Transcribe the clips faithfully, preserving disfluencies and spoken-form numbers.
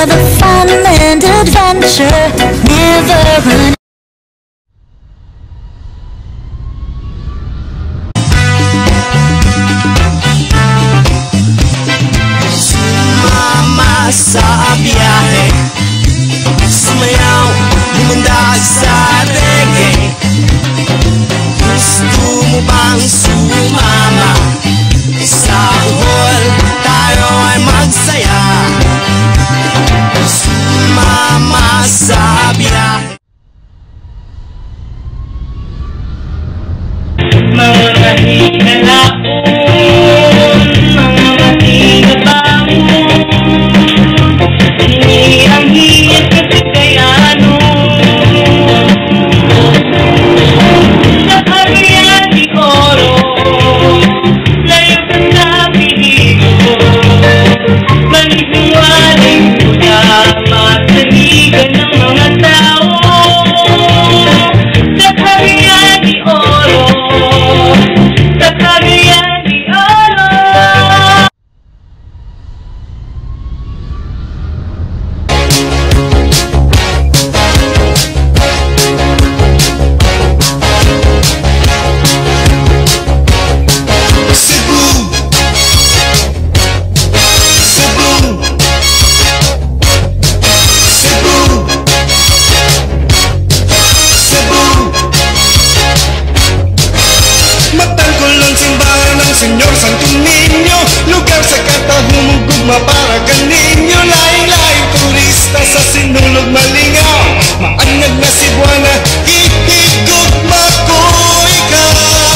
the fun and adventure, never an Sumama sa biyahe, sumayaw, lumundag sa reggae. Gusto mo bang sumama sa hall? Tayo ay magsaya. Sumama sa biyahe. Mga hinalaon, mga hinabangon, hindi ang hiyat kasi kayano. Sa karya di oro, layo ka sa pihigo, maniwaling mula, masaligan ng mga tao. Sa karya di oro, sa karya di oro. Cebu, Cebu, Cebu, Cebu. Matangkulong simbahan ng Senyor Santo Niño, lugar sa katahumong gugma para kaninyo. Laing-laing turista sa sinulog malingaw, maanyag na Cebuana, ikigugma ko ikaw.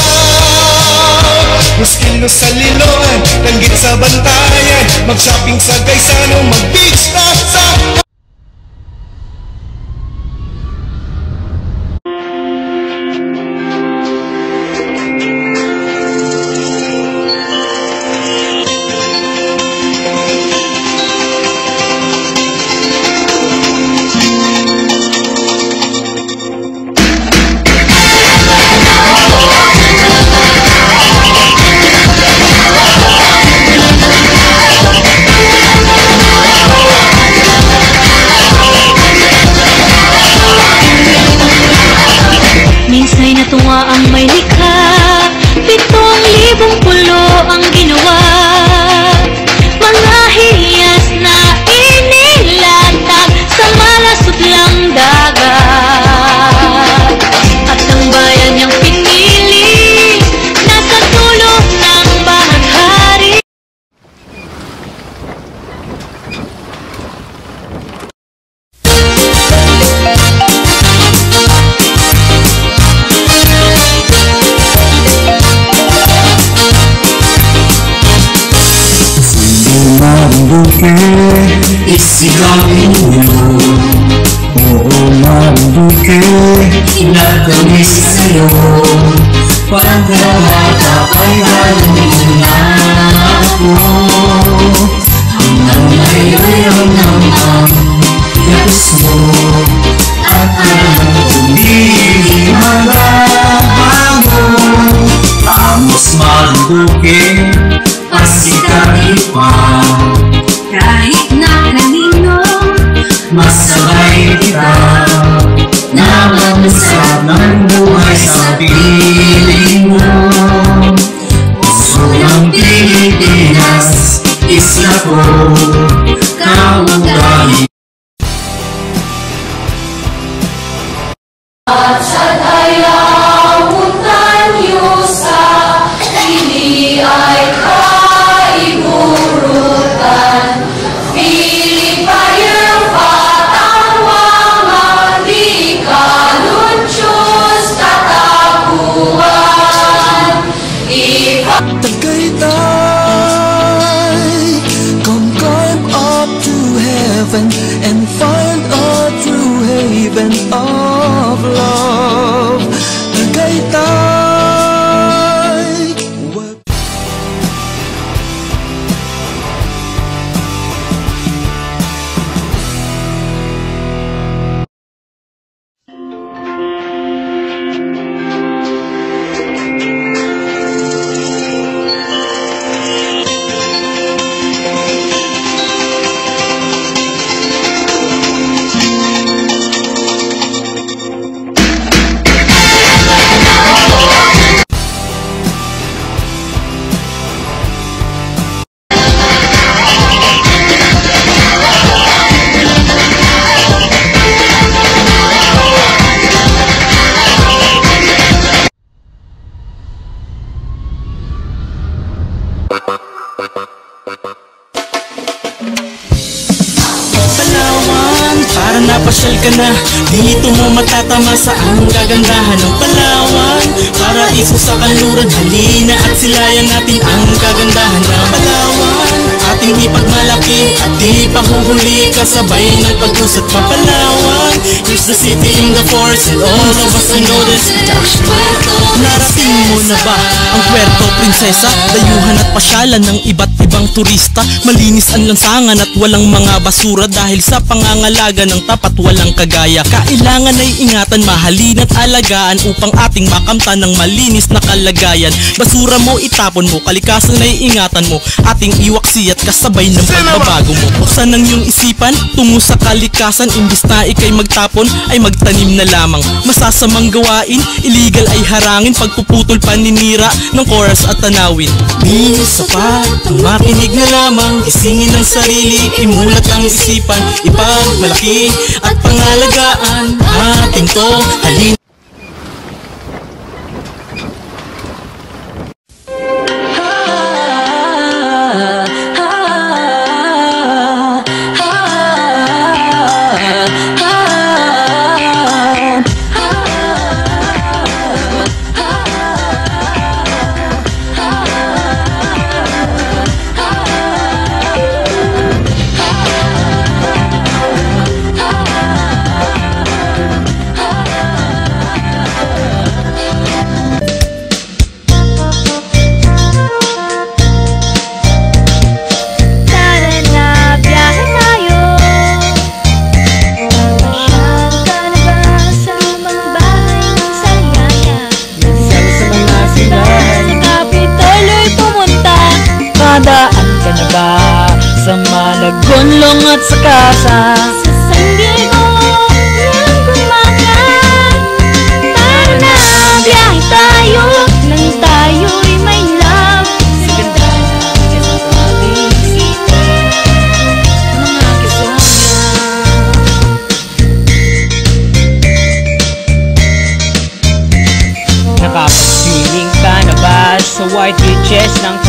Muskilo sa Liloan, tanggit sa Bantayan, mag-shopping sa Gaisano, mag-beach na sa Minsa'y natuwa ang may likha, pitong libong pulo ang ginawa. Mga hiyas na inilatag sa malasutlang dagat. At ang bayan niyang pinili, nasa dulo ng bahaghari. mabuti, isigawin mo. Oo, mabuti, inagamis sa'yo. Pagkawata ay gano'n na ako. Hanggang ngayon naman, yabos mo. At alam hindi magabago. Amos mabuti, pasikari pa. Kahit na kanino, masabay kita. Namamasarap ng buhay sa piling mo. Puso ng Pilipinas, isla ko, kaugali. At sa dayamutan niyo sa hindi ay kaiburutan. Pili pa yung patawang di kalunsyos katapuan. Tagaytay, come climb up to heaven and find a true haven of love. Tagaytay, what? napasyal ka na, dito mo matatama sa ang kagandahan ng Palawan. Paraiso sa kanluran, halina at silayan natin ang kagandahan ng Palawan. Ating ipagmalaki at di pahuhuli, kasabay ng pag-usat pa Palawan. Here's the city in the forest and all of us I know this. Narating mo na ba ang Puerto Princesa? Dayuhan at pasyalan ng iba't ibang turista. Malinis ang lansangan at walang mga basura, dahil sa pangangalaga ng tapat walang kagaya. Kailangan ay ingatan, mahalin at alagaan upang ating makamtan ng malinis na kalagayan. Basura mo itapon mo, kalikasan ay ingatan mo, ating iwaksi at kasabay ng pagbabago mo. Buksan ang iyong isipan tungo sa kalikasan, imbis na ikay magtapon ay magtanim na lamang. Masasamang gawain, illegal ay harangin, pagpuputol paninira ng chorus at tanawin. Di sapat ang makinig na lamang, isingin ang sarili, imulat ang isipan, ipagmalaki at pangalagaan ating to. Halin sa Malagonlong at sa Kasa. Sa San Diego nang kumakan, tara na biyahe tayo nang tayo'y may love. Sa ganda ng ating city, mga kasama. Nakapag-feeling ka na ba sa white beaches ng